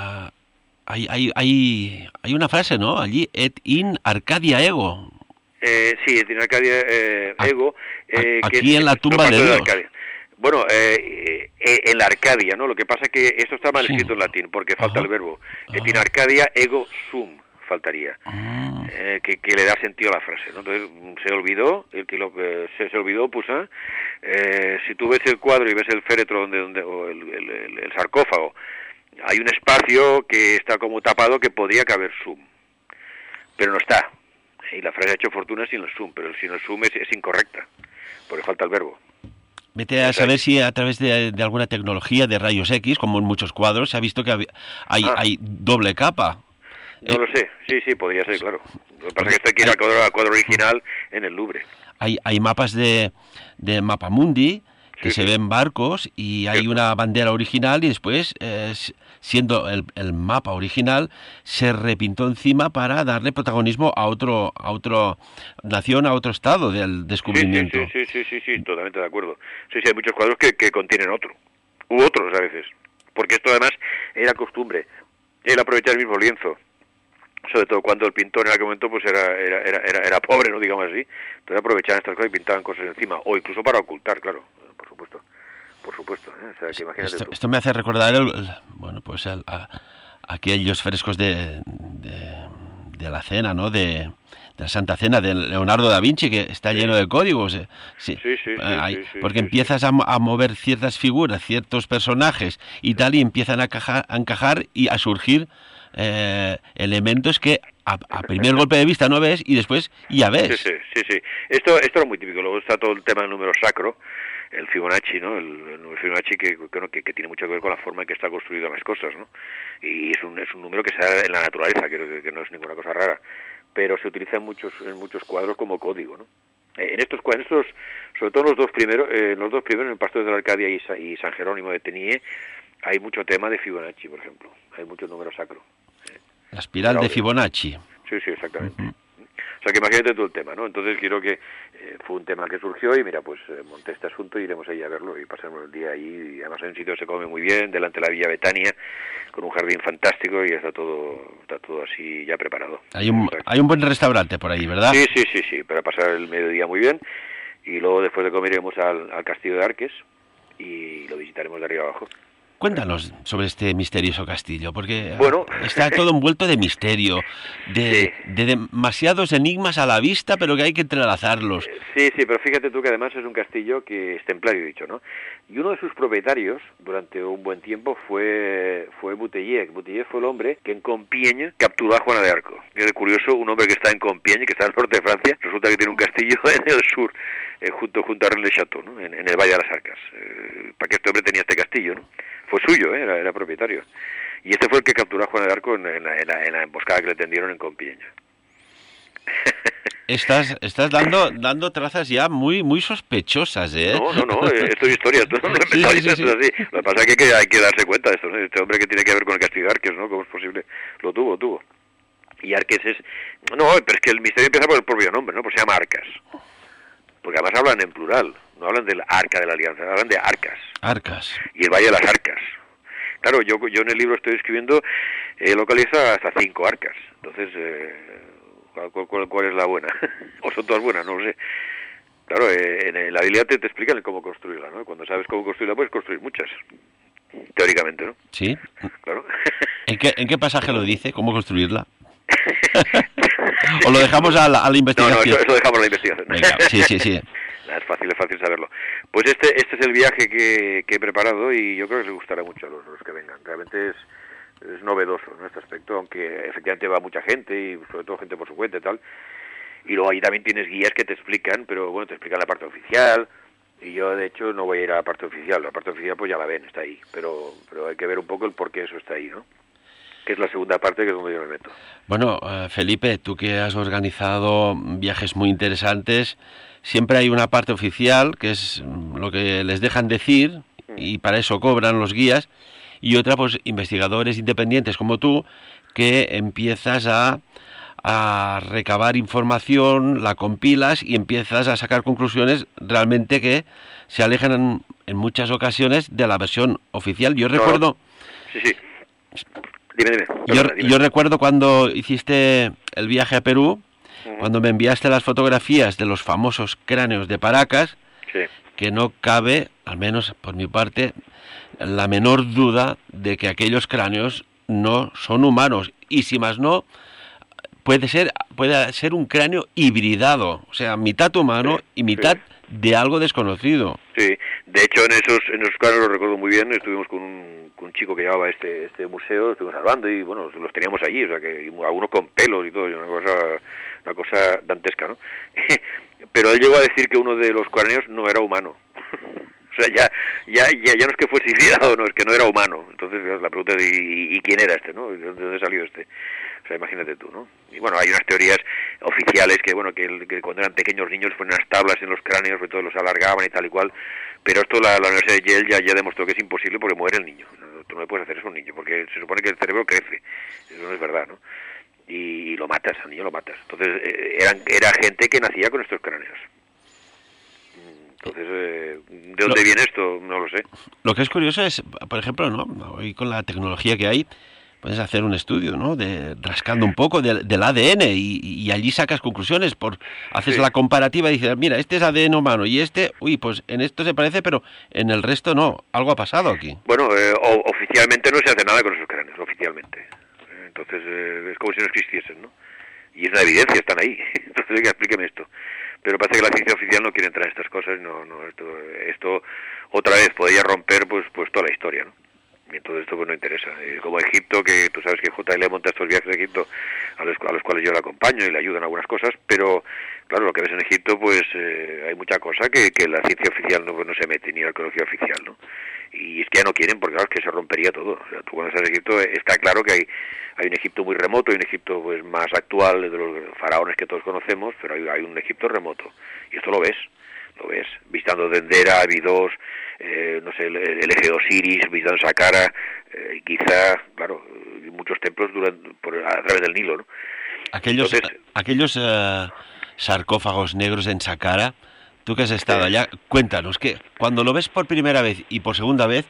hay una frase, ¿no? Allí, et in Arcadia ego. Sí, et in Arcadia ego. Aquí en la tumba de Dios. Bueno, en la Arcadia, ¿no? Lo que pasa es que esto está mal escrito en latín, porque falta el verbo. Et in Arcadia ego sum. Faltaría que le da sentido a la frase, ¿no? Entonces se olvidó se olvidó Poussin. Si tú ves el cuadro y ves el féretro o el sarcófago, hay un espacio que está como tapado que podría caber sum, pero no está. Y la frase ha hecho fortuna sin el zoom, pero sin el zoom es incorrecta, porque falta el verbo. Vete a saber si a través de alguna tecnología de rayos X, como en muchos cuadros, se ha visto que hay doble capa. No lo sé, sí, podría ser, claro. Lo que pasa es que esto hay que ir al cuadro original en el Louvre. Hay mapas de Mapamundi que se ven barcos y hay una bandera original y después, siendo el mapa original, se repintó encima para darle protagonismo a otro nación, a otro estado del descubrimiento. Sí, totalmente de acuerdo. Sí, hay muchos cuadros que contienen otro, u otros a veces, porque esto además era costumbre, el aprovechar el mismo lienzo, sobre todo cuando el pintor en aquel momento pues era pobre, no digamos así, entonces aprovechaban estas cosas y pintaban cosas encima, o incluso para ocultar, claro, por supuesto, ¿eh? O sea, que imagínate esto me hace recordar aquellos frescos de la cena, ¿no? De la Santa Cena de Leonardo da Vinci, que está lleno de códigos. Porque empiezas a mover ciertas figuras, ciertos personajes y tal, y empiezan a encajar y a surgir elementos que a primer golpe de vista no ves y después ya ves. Sí. Esto era muy típico. Luego está todo el tema del número sacro, el Fibonacci, ¿no? El número Fibonacci que tiene mucho que ver con la forma en que está construidas las cosas, ¿no? Y es un número que se da en la naturaleza, que no es ninguna cosa rara, pero se utiliza en muchos cuadros como código, ¿no? En estos cuadros, sobre todo los dos primeros, en Pastores de la Arcadia y San Jerónimo de Tenié, hay mucho tema de Fibonacci, por ejemplo. Hay mucho número sacro. La espiral de Fibonacci. Sí, exactamente. O sea, que imagínate todo el tema, ¿no? Entonces quiero que fue un tema que surgió y mira, pues monté este asunto y iremos ahí a verlo y pasaremos el día ahí. Y además en un sitio se come muy bien, delante de la Villa Betania, con un jardín fantástico y está todo así ya preparado. Hay un buen restaurante por ahí, ¿verdad? Sí, para pasar el mediodía muy bien. Y luego después de comer iremos al Castillo de Arques y lo visitaremos de arriba abajo. Cuéntanos sobre este misterioso castillo, porque está todo envuelto de misterio, de demasiados enigmas a la vista, pero que hay que entrelazarlos. Sí, pero fíjate tú que además es un castillo que es templario, dicho, ¿no? Y uno de sus propietarios, durante un buen tiempo, fue Bouteiller. Bouteiller fue el hombre que en Compiègne capturó a Juana de Arco. Es curioso, un hombre que está en Compiègne, que está al norte de Francia, resulta que tiene un castillo en el sur, junto a Rennes-le-Château, ¿no? En el Valle de las Arcas. Para que este hombre tenía este castillo, ¿no? Fue suyo, era propietario. Y este fue el que capturó a Juana de Arco en la emboscada que le tendieron en Compiègne. Estás dando trazas ya muy sospechosas, ¿eh? No, esto es historia, esto no es sí. Así. Lo que pasa es que hay que darse cuenta de esto, ¿no? Este hombre que tiene que ver con el castillo de Arques, ¿no? ¿Cómo es posible? Lo tuvo. Y Arques no, pero es que el misterio empieza por el propio nombre, ¿no? Pues se llama Arcas. Porque además hablan en plural, no hablan del Arca de la Alianza, hablan de Arcas. Arcas. Y el Valle de las Arcas. Claro, yo en el libro estoy escribiendo, localiza hasta 5 arcas. Entonces, ¿cuál es la buena? O son todas buenas, no lo sé. Claro, en la Biblia te explican cómo construirla, ¿no? Cuando sabes cómo construirla, puedes construir muchas. Teóricamente, ¿no? Sí. Claro. ¿En qué pasaje lo dice? ¿Cómo construirla? ¿O lo dejamos a la investigación? No, eso dejamos a la investigación. Venga, sí. Es fácil saberlo. Pues este es el viaje que he preparado y yo creo que les gustará mucho a los que vengan. Realmente es novedoso en este aspecto, aunque efectivamente va mucha gente y sobre todo gente por su cuenta y tal. Y luego ahí también tienes guías que te explican, pero bueno, te explican la parte oficial. Y yo, de hecho, no voy a ir a la parte oficial. La parte oficial pues ya la ven, está ahí. Pero hay que ver un poco el por qué eso está ahí, ¿no? Que es la segunda parte, que es donde yo me meto. Bueno, Felipe, tú que has organizado viajes muy interesantes, siempre hay una parte oficial, que es lo que les dejan decir, y para eso cobran los guías, y otra, pues, investigadores independientes como tú, que empiezas a recabar información, la compilas y empiezas a sacar conclusiones realmente que se alejan en muchas ocasiones de la versión oficial. Yo recuerdo... Sí. Dime. Yo recuerdo cuando hiciste el viaje a Perú, cuando me enviaste las fotografías de los famosos cráneos de Paracas, que no cabe, al menos por mi parte, la menor duda de que aquellos cráneos no son humanos. Y si más no, puede ser un cráneo hibridado, o sea, mitad humano y mitad de algo desconocido. Sí, de hecho en esos casos lo recuerdo muy bien, estuvimos con un chico que llevaba este museo, estuvimos hablando y bueno, los teníamos allí, o sea que algunos con pelos y todo, y una cosa dantesca, ¿no? Pero él llegó a decir que uno de los cráneos no era humano. O sea, ya no es que fuese ideado, no, es que no era humano. Entonces la pregunta es, ¿y quién era este, no? ¿De dónde salió este? O sea, imagínate tú, ¿no? Y bueno, hay unas teorías oficiales que, bueno, que cuando eran pequeños niños ponían unas tablas en los cráneos, que todos los alargaban y tal y cual, pero esto la Universidad de Yale ya demostró que es imposible porque muere el niño. Tú no le puedes hacer eso a un niño, porque se supone que el cerebro crece. Eso no es verdad, ¿no? Y lo matas, al niño lo matas. Entonces, era gente que nacía con estos cráneos. Entonces, ¿de dónde viene esto? No lo sé. Lo que es curioso es, por ejemplo, ¿no? Hoy con la tecnología que hay, puedes hacer un estudio, ¿no? Rascando un poco del ADN y allí sacas conclusiones. Haces la comparativa y dices, mira, este es ADN humano y pues en esto se parece, pero en el resto no. Algo ha pasado aquí. Bueno, oficialmente no se hace nada con esos cráneos, oficialmente. Entonces, es como si no existiesen, ¿no? Y es una evidencia, están ahí. Entonces, explíqueme esto. Pero parece que la ciencia oficial no quiere entrar en estas cosas. Esto otra vez podría romper pues toda la historia, ¿no? Y entonces esto pues no interesa. Como Egipto, que tú sabes que JL monta estos viajes a Egipto a los cuales yo le acompaño y le ayudo en algunas cosas, pero claro, lo que ves en Egipto pues hay mucha cosa que la ciencia oficial no se mete, ni la arqueología oficial, ¿no? Y es que ya no quieren porque claro, es que se rompería todo. O sea, tú cuando estás en Egipto está claro que hay un Egipto muy remoto y un Egipto pues más actual de los faraones que todos conocemos, pero hay un Egipto remoto. Y esto lo ves, visitando Dendera, Abidos, no sé, el eje de Osiris, visitando Saqqara, quizá, claro, muchos templos a través del Nilo, ¿no? Aquellos sarcófagos negros en Saqqara, tú que has estado allá, cuéntanos, que cuando lo ves por primera vez y por segunda vez,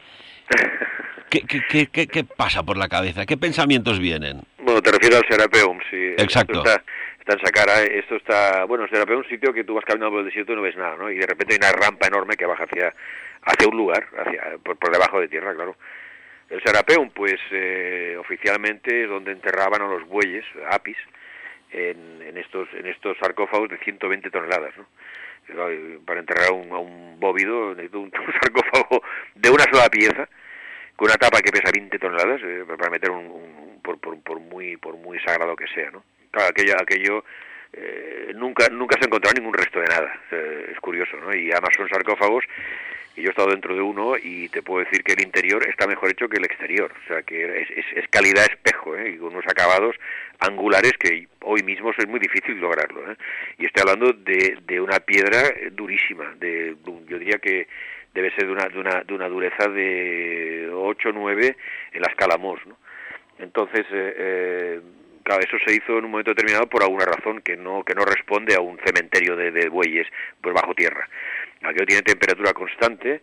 ¿qué pasa por la cabeza? ¿Qué pensamientos vienen? Bueno, te refieres al Serapeum, sí. Exacto. Está en Saqqara, el Serapeum es un sitio que tú vas caminando por el desierto y no ves nada, ¿no? Y de repente hay una rampa enorme que baja hacia un lugar, por debajo de tierra, claro. El Serapeum, pues, oficialmente es donde enterraban a los bueyes, apis, en estos sarcófagos de 120 toneladas, ¿no? Para enterrar a un bóvido necesito un sarcófago de una sola pieza, con una tapa que pesa 20 toneladas, para meter por muy sagrado que sea, ¿no? Claro, aquello nunca se ha encontrado ningún resto de nada. Es curioso, ¿no? Y además son sarcófagos, y yo he estado dentro de uno y te puedo decir que el interior está mejor hecho que el exterior. O sea, que es calidad espejo, y con unos acabados angulares que hoy mismo es muy difícil lograrlo, ¿eh? Y estoy hablando de una piedra durísima, yo diría que debe ser de una dureza de 8 o 9 en la escala Mohs, ¿no? Entonces, claro, eso se hizo en un momento determinado por alguna razón que no responde a un cementerio de bueyes pues bajo tierra. Aquello tiene temperatura constante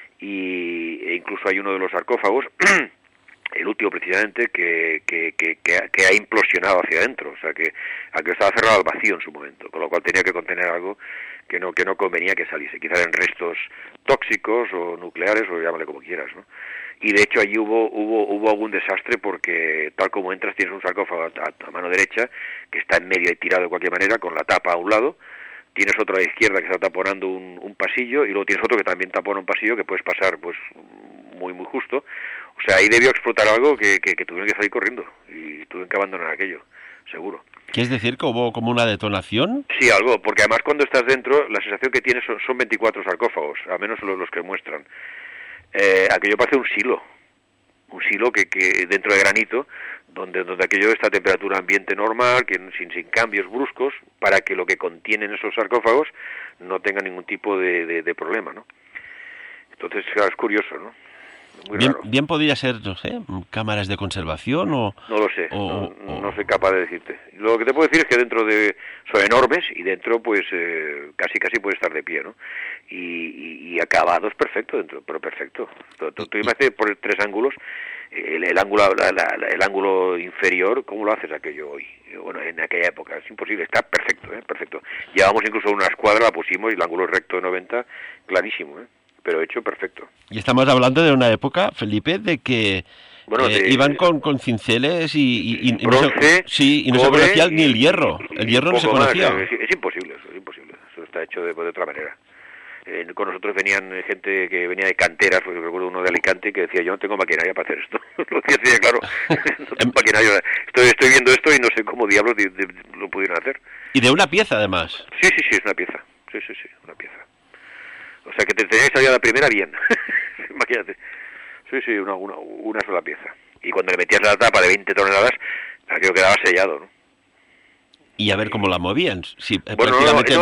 e incluso hay uno de los sarcófagos, el último precisamente, que ha implosionado hacia adentro. O sea que aquello estaba cerrado al vacío en su momento, con lo cual tenía que contener algo que no convenía que saliese. Quizás eran restos tóxicos o nucleares, o llámale como quieras, ¿no? Y de hecho allí hubo algún desastre porque tal como entras tienes un sarcófago a mano derecha que está en medio y tirado de cualquier manera con la tapa a un lado, tienes otro a la izquierda que está taponando un pasillo y luego tienes otro que también tapona un pasillo que puedes pasar pues muy justo. O sea, ahí debió explotar algo que tuvieron que salir corriendo y tuvieron que abandonar aquello, seguro. ¿Quieres decir que hubo como una detonación? Sí, algo, porque además cuando estás dentro la sensación que tienes son 24 sarcófagos, al menos los que muestran. Aquello parece un silo que dentro de granito, donde aquello está a temperatura ambiente normal, que sin cambios bruscos, para que lo que contienen esos sarcófagos no tenga ningún tipo de problema, ¿no? Entonces, claro, es curioso, ¿no? Muy raro. Bien podría ser, no sé, cámaras de conservación o... No lo sé, no soy capaz de decirte. Lo que te puedo decir es que dentro son enormes y dentro pues casi puede estar de pie, ¿no? Y acabados perfecto dentro, pero perfecto. Tú imagínate por 3 ángulos, el ángulo inferior, ¿cómo lo haces aquello hoy? Bueno, en aquella época es imposible, está perfecto, perfecto. Llevamos incluso una escuadra, la pusimos y el ángulo recto de 90, clarísimo, pero hecho perfecto. Y estamos hablando de una época, Felipe, de que iban con cinceles y bronce, y no se conocía ni el hierro. El hierro no se conocía. Es imposible eso está hecho de otra manera. con nosotros venían gente que venía de canteras, pues recuerdo uno de Alicante que decía, yo no tengo maquinaria para hacer esto. Lo decía así, claro, no tengo maquinaria. Estoy viendo esto y no sé cómo diablos lo pudieron hacer. Y de una pieza, además. Sí, es una pieza. Sí, una pieza. O sea, que te tenías que salir a la primera bien. Imagínate. Sí, una sola pieza. Y cuando le metías la tapa de 20 toneladas, aquello quedaba sellado, ¿no? Y a ver cómo la movían. Sí, bueno,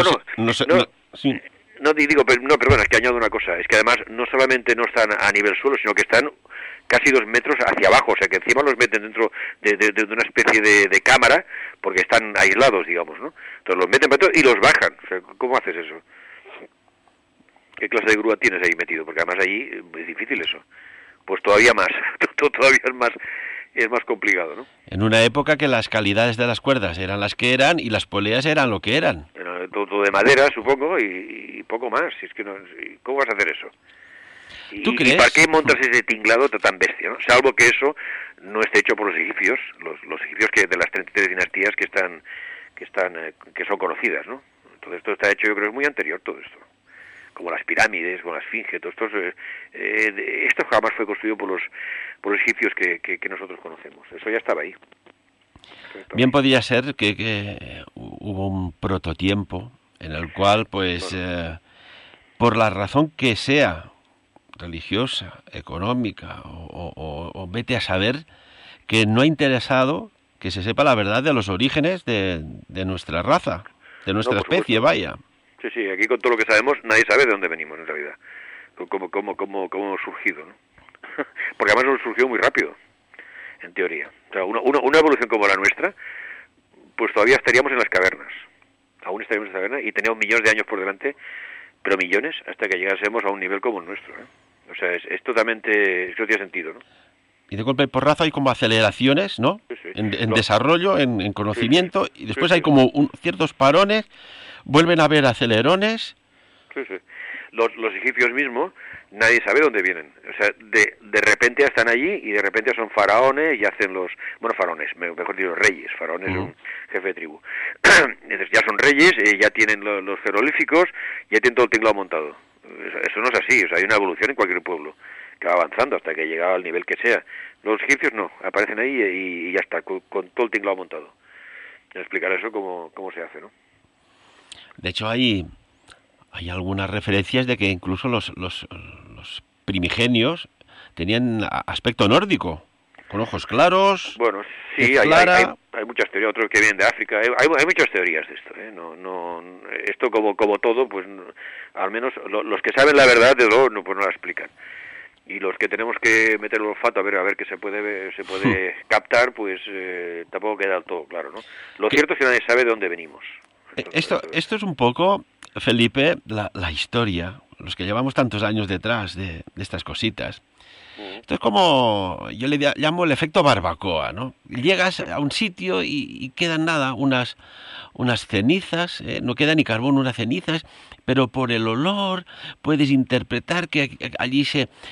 sí. Perdona, es que añado una cosa. Es que además no solamente no están a nivel suelo, sino que están casi 2 metros hacia abajo. O sea, que encima los meten dentro de una especie de cámara, porque están aislados, digamos, ¿no? Entonces los meten para dentro y los bajan. O sea, ¿cómo haces eso? ¿Qué clase de grúa tienes ahí metido? Porque además allí es difícil eso. Pues todavía más. Todavía es más complicado, ¿no? En una época que las calidades de las cuerdas eran las que eran y las poleas eran lo que eran. Todo de madera, supongo, y poco más. Si es que no, ¿cómo vas a hacer eso? ¿Tú crees? ¿Y para qué montas ese tinglado tan bestia, ¿no? Salvo que eso no esté hecho por los egipcios, los egipcios que de las 33 dinastías que son conocidas, ¿no? Entonces esto está hecho, yo creo, es muy anterior todo esto. Como las pirámides, como la esfinge, todo esto jamás fue construido por los egipcios que nosotros conocemos. Eso ya estaba ahí. Bien podría ser que hubo un prototiempo en el cual, pues, por la razón que sea, religiosa, económica, o vete a saber, que no ha interesado que se sepa la verdad de los orígenes de nuestra raza, de nuestra especie, vaya. Sí, aquí con todo lo que sabemos, nadie sabe de dónde venimos en realidad, cómo hemos surgido, ¿no? Porque además nos surgió muy rápido, en teoría. O sea, una evolución como la nuestra, pues todavía estaríamos en las cavernas, aún estaríamos en las cavernas y teníamos millones de años por delante, pero millones hasta que llegásemos a un nivel como el nuestro, ¿eh? O sea, es totalmente, eso tiene sentido, ¿no? Y de golpe y porrazo hay como aceleraciones, ¿no? Sí. En desarrollo, en conocimiento, y después hay como ciertos parones. Vuelven a haber acelerones. Sí. Los egipcios mismos, nadie sabe dónde vienen. O sea, de repente están allí y de repente son faraones y hacen faraones, mejor dicho, reyes. Faraones es un jefe de tribu. Entonces ya son reyes, ya tienen los jeroglíficos, ya tienen todo el tinglado montado. Eso no es así, o sea, hay una evolución en cualquier pueblo que va avanzando hasta que llega al nivel que sea. Los egipcios no, aparecen ahí y ya está, con todo el tinglado montado. Explicar eso cómo se hace, ¿no? De hecho, hay algunas referencias de que incluso los primigenios tenían aspecto nórdico, con ojos claros. Bueno, sí, hay muchas teorías, otros que vienen de África, hay muchas teorías de esto, ¿eh? Esto como todo, pues al menos los que saben la verdad, de luego, pues no la explican. Y los que tenemos que meter el olfato a ver qué se puede captar, pues tampoco queda del todo claro, ¿no? Lo cierto es que nadie sabe de dónde venimos. Esto es un poco, Felipe, la historia, los que llevamos tantos años detrás de estas cositas. Esto es como, yo le llamo el efecto barbacoa, ¿no? Llegas a un sitio y quedan nada, unas cenizas, no queda ni carbón, unas cenizas, pero por el olor puedes interpretar que allí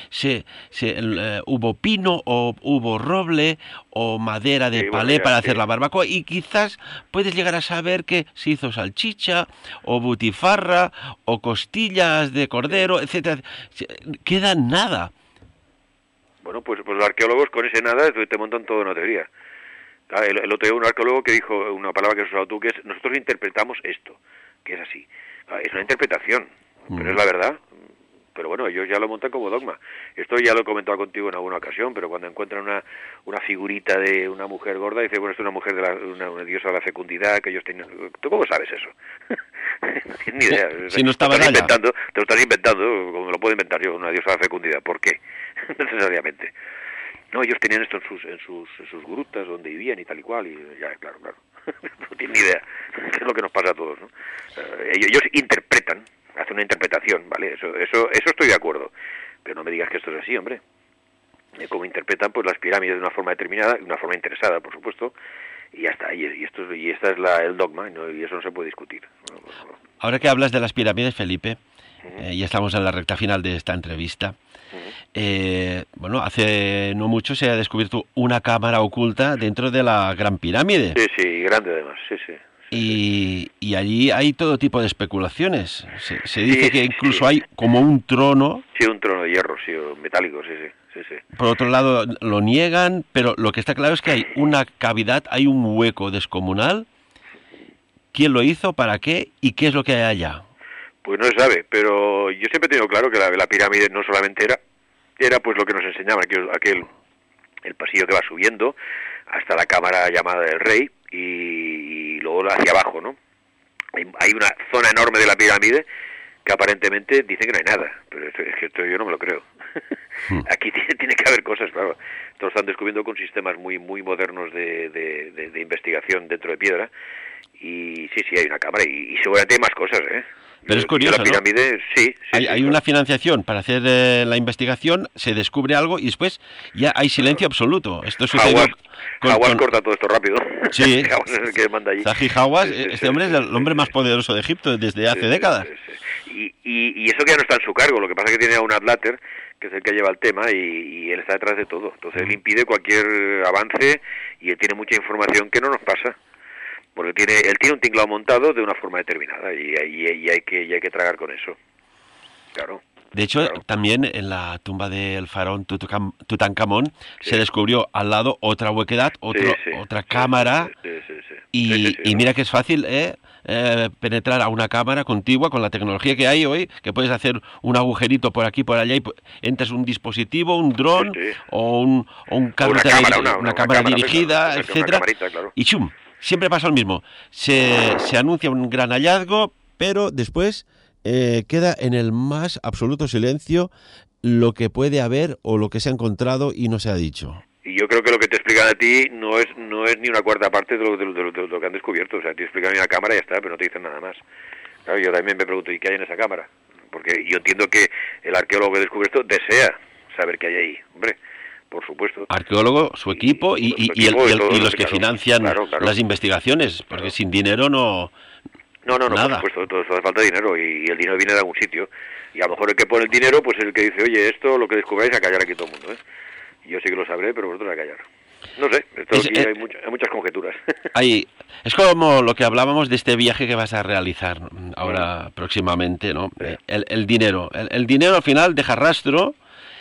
hubo pino o hubo roble o madera de palé para hacer la barbacoa, y quizás puedes llegar a saber que se hizo salchicha o butifarra o costillas de cordero, etcétera. Queda nada. Bueno, pues los arqueólogos con ese nada te montan toda una teoría. El otro día un arqueólogo que dijo una palabra que has usado tú, que es: nosotros interpretamos esto, que es así. Es una interpretación, pero es la verdad. Pero bueno, ellos ya lo montan como dogma. Esto ya lo he comentado contigo en alguna ocasión, pero cuando encuentran una figurita de una mujer gorda, dice, bueno, esto es una mujer una diosa de la fecundidad, que ellos tenían... ¿Tú cómo sabes eso? No tienes ni idea. Si no estaba allá. Te lo estás inventando, como lo puedo inventar yo, una diosa de la fecundidad. ¿Por qué? Necesariamente. No, ellos tenían esto en sus grutas, donde vivían y tal y cual, y ya, claro. No tienen ni idea. Es lo que nos pasa a todos, ¿no? Ellos interpretan, hacen una interpretación, ¿vale? Eso estoy de acuerdo. Pero no me digas que esto es así, hombre. Cómo interpretan pues las pirámides de una forma determinada, de una forma interesada, por supuesto, y ya está. Y esta es el dogma, ¿no? Y eso no se puede discutir. Ahora que hablas de las pirámides, Felipe, ya estamos en la recta final de esta entrevista. Bueno, hace no mucho se ha descubierto una cámara oculta dentro de la Gran Pirámide. Sí, grande además, sí. Y allí hay todo tipo de especulaciones. Se dice que incluso hay como un trono. Sí, un trono de hierro, sí, o metálico, sí. Por otro lado, lo niegan, pero lo que está claro es que hay una cavidad, hay un hueco descomunal. ¿Quién lo hizo? ¿Para qué? ¿Y qué es lo que hay allá? Pues no se sabe, pero yo siempre he tenido claro que la pirámide no solamente era pues lo que nos enseñaba el pasillo que va subiendo hasta la cámara llamada del rey y luego hacia abajo, ¿no? Hay una zona enorme de la pirámide que aparentemente dicen que no hay nada, pero es que esto yo no me lo creo. Aquí tiene que haber cosas, claro. Todos están descubriendo con sistemas muy modernos de investigación dentro de piedra y sí, hay una cámara y seguramente hay más cosas, ¿eh? Pero es curioso, la pirámide, ¿no? Sí, hay una financiación para hacer la investigación, se descubre algo y después ya hay silencio absoluto. Esto sucedió Hawass corta todo esto rápido. Sí. Hawass es el que manda allí. Zahi Hawass, este hombre es el hombre más poderoso de Egipto desde hace décadas. Y eso que ya no está en su cargo, lo que pasa es que tiene a un Adlater, que es el que lleva el tema, y él está detrás de todo. Entonces él impide cualquier avance y él tiene mucha información que no nos pasa. Porque él tiene un tinglado montado de una forma determinada y hay que tragar con eso. Claro. De hecho, también en la tumba del faraón Tutankamón se descubrió al lado otra huequedad, otra cámara. Y mira que es fácil penetrar a una cámara contigua con la tecnología que hay hoy, que puedes hacer un agujerito por aquí, por allá, y entras un dispositivo, un dron o un carro una cámara dirigida, etcétera, claro. Y ¡chum! Siempre pasa lo mismo. Se anuncia un gran hallazgo, pero después queda en el más absoluto silencio lo que puede haber o lo que se ha encontrado y no se ha dicho. Y yo creo que lo que te explican a ti no es ni una cuarta parte de lo que han descubierto. O sea, te explican en la cámara y ya está, pero no te dicen nada más. Claro, yo también me pregunto, ¿y qué hay en esa cámara? Porque yo entiendo que el arqueólogo que descubre esto desea saber qué hay ahí. Hombre, por supuesto. Arqueólogo, su equipo y los que financian las investigaciones, porque sin dinero no... No, nada. Por supuesto, todo hace falta dinero y el dinero viene de algún sitio. Y a lo mejor el que pone el dinero, pues es el que dice, oye, esto, lo que descubráis, a callar aquí todo el mundo, ¿eh? Yo sí que lo sabré, pero vosotros a callar. No sé, hay muchas conjeturas. Es como lo que hablábamos de este viaje que vas a realizar ahora próximamente, ¿no? El dinero. El dinero al final deja rastro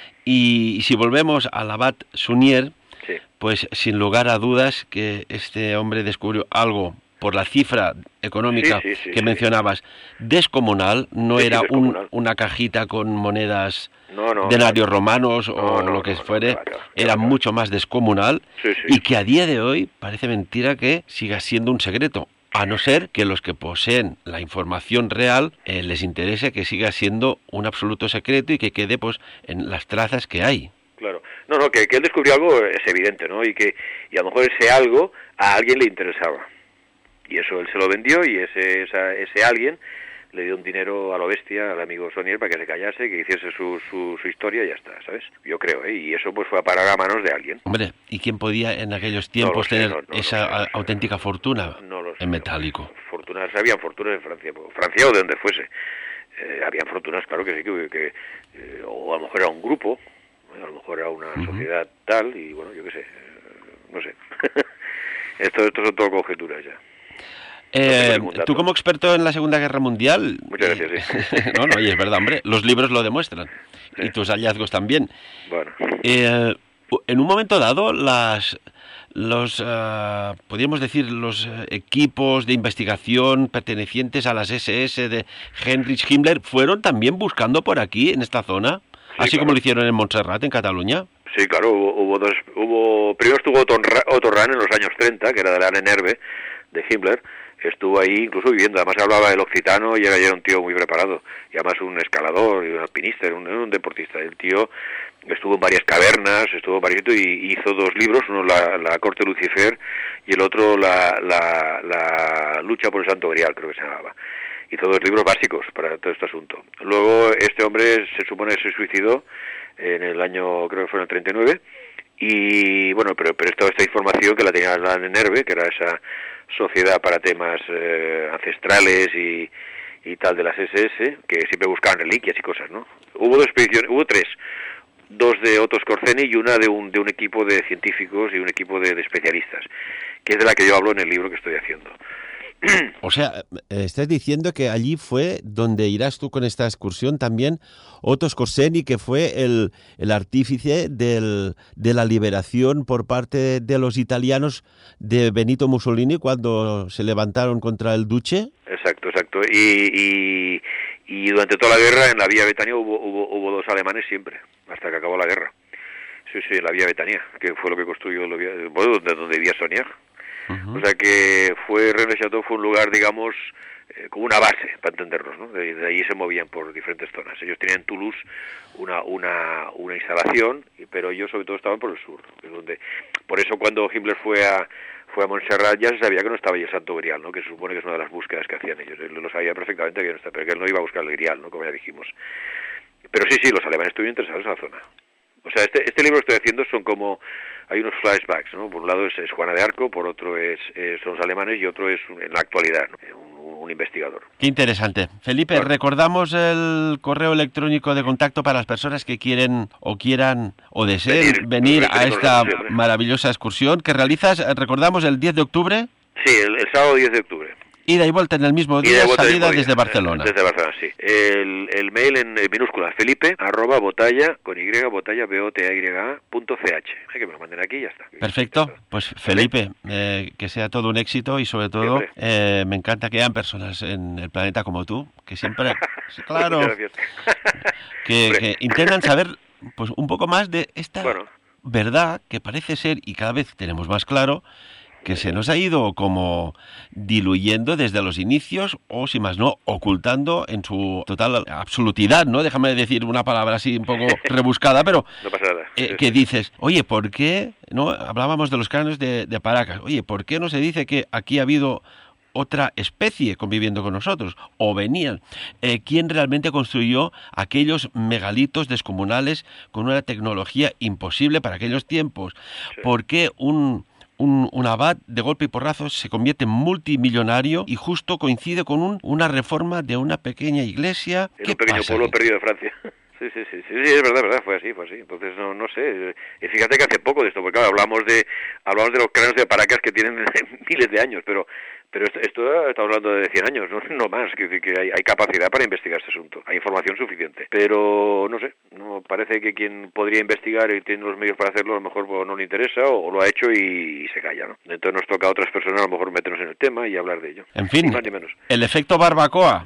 y si volvemos al abad Sunier, pues sin lugar a dudas que este hombre descubrió algo por la cifra económica que mencionabas, descomunal, no era una cajita con monedas denarios romanos o lo que fuere, era mucho más descomunal y que a día de hoy parece mentira que siga siendo un secreto, a no ser que los que poseen la información real les interese que siga siendo un absoluto secreto y que quede pues en las trazas que hay. Claro. No, que él descubrió algo es evidente, ¿no? Y a lo mejor ese algo a alguien le interesaba. Y eso él se lo vendió y ese alguien le dio un dinero a lo bestia al amigo Sonier para que se callase, que hiciese su historia y ya está, ¿sabes? Yo creo, y eso pues fue a parar a manos de alguien. Hombre, ¿y quién podía en aquellos tiempos tener esa auténtica fortuna en metálico? Habían fortunas en Francia o de donde fuese. Habían fortunas, claro que sí, que o a lo mejor era un grupo, a lo mejor era una sociedad tal, y bueno, yo qué sé, no sé. Esto son todo conjeturas ya. Tú como experto en la Segunda Guerra Mundial... Muchas gracias, sí. y es verdad, hombre, los libros lo demuestran. Sí. Y tus hallazgos también. Bueno. En un momento dado, podríamos decir, los equipos de investigación pertenecientes a las SS de Heinrich Himmler fueron también buscando por aquí, en esta zona, así como lo hicieron en Montserrat, en Cataluña. Sí, claro, primero estuvo Otto Rahn en los años 30, que era de la Nerve de Himmler. Estuvo ahí incluso viviendo, además hablaba el occitano y era un tío muy preparado, y además un escalador y un alpinista, era un deportista. El tío estuvo en varias cavernas, estuvo en varios sitios y hizo 2 libros, uno la corte de Lucifer y el otro la lucha por el Santo Grial, creo que se llamaba. Hizo 2 libros básicos para todo este asunto. Luego este hombre se supone que se suicidó en el año, creo que fue en el 39, y bueno, pero esta información que la tenía la Nerve, que era esa sociedad para temas ancestrales y tal de las SS, que siempre buscaban reliquias y cosas, ¿no? Hubo 2 expediciones, hubo 3, 2 de Otto Skorzeny y una de un equipo de científicos y un equipo de especialistas, que es de la que yo hablo en el libro que estoy haciendo. O sea, estás diciendo que allí fue donde irás tú con esta excursión también Otto Skorzeny, que fue el artífice de la liberación por parte de los italianos de Benito Mussolini cuando se levantaron contra el Duce. Exacto. Y durante toda la guerra en la Vía Betania hubo dos alemanes siempre, hasta que acabó la guerra. Sí, en la Vía Betania, que fue lo que construyó donde vivía Sonia. Uh-huh. O sea que Rennes-le-Château fue un lugar, digamos, como una base, para entendernos, ¿no? De allí se movían por diferentes zonas. Ellos tenían en Toulouse una instalación, pero ellos sobre todo estaban por el sur, por eso cuando Himmler fue a Montserrat ya se sabía que no estaba ahí el Santo Grial, ¿no? Que se supone que es una de las búsquedas que hacían ellos. Él lo sabía perfectamente que no está, pero que él no iba a buscar el Grial, ¿no? Como ya dijimos. Pero sí, los alemanes estuvieron interesados en la zona. O sea, este libro que estoy haciendo son como... Hay unos flashbacks, ¿no? Por un lado es Juana de Arco, por otro son los alemanes y otro es en la actualidad, ¿no? Un investigador. Qué interesante. Felipe, bueno, recordamos el correo electrónico de contacto para las personas que quieren o quieran o deseen venir a esta maravillosa excursión que realizas, recordamos, el 10 de octubre. Sí, el sábado 10 de octubre. Ida y vuelta en el mismo día, salida desde Barcelona. Desde Barcelona, sí. El mail en minúsculas, Felipe@botalla, con Y, botalla, botaya.ch. Que me lo manden aquí y ya está. Perfecto. Pues Felipe, que sea todo un éxito y sobre todo me encanta que hayan personas en el planeta como tú, que siempre, claro, que intentan saber pues un poco más de esta verdad que parece ser, y cada vez tenemos más claro, que se nos ha ido como diluyendo desde los inicios o, si más no, ocultando en su total absolutidad, ¿no? Déjame decir una palabra así un poco rebuscada, pero no pasa nada. Que dices, oye, ¿por qué? No hablábamos de los cráneos de Paracas. Oye, ¿por qué no se dice que aquí ha habido otra especie conviviendo con nosotros? O venían. ¿Quién realmente construyó aquellos megalitos descomunales con una tecnología imposible para aquellos tiempos? Sí. ¿Por qué un abad de golpe y porrazo se convierte en multimillonario y justo coincide con una reforma de una pequeña iglesia? En un pequeño pueblo perdido de Francia. Sí, es verdad, fue así. Entonces, no sé, fíjate que hace poco de esto, porque claro, hablamos de los cráneos de Paracas que tienen miles de años, pero esto estamos hablando de 100 años, no más, que hay capacidad para investigar este asunto, hay información suficiente, pero no sé, no parece que quien podría investigar y tiene los medios para hacerlo a lo mejor no le interesa o lo ha hecho y se calla, ¿no? Entonces nos toca a otras personas a lo mejor meternos en el tema y hablar de ello. En fin, ni más ni menos. El efecto barbacoa.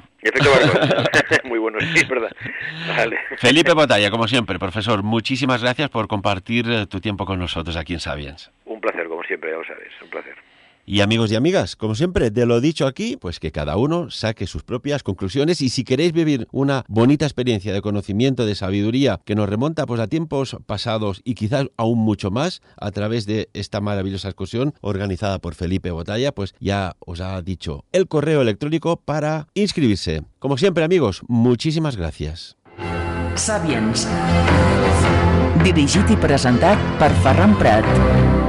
Muy bueno, sí, es verdad. Vale. Felipe Botalla, como siempre, profesor, muchísimas gracias por compartir tu tiempo con nosotros aquí en Sapiens. Un placer, como siempre, ya lo sabes, un placer. Y amigos y amigas, como siempre, de lo dicho aquí, pues que cada uno saque sus propias conclusiones y si queréis vivir una bonita experiencia de conocimiento, de sabiduría que nos remonta pues a tiempos pasados y quizás aún mucho más a través de esta maravillosa excursión organizada por Felipe Botalla, pues ya os ha dicho el correo electrónico para inscribirse. Como siempre, amigos, muchísimas gracias. Sapiens. Dirigit i presentat per Ferran Prat.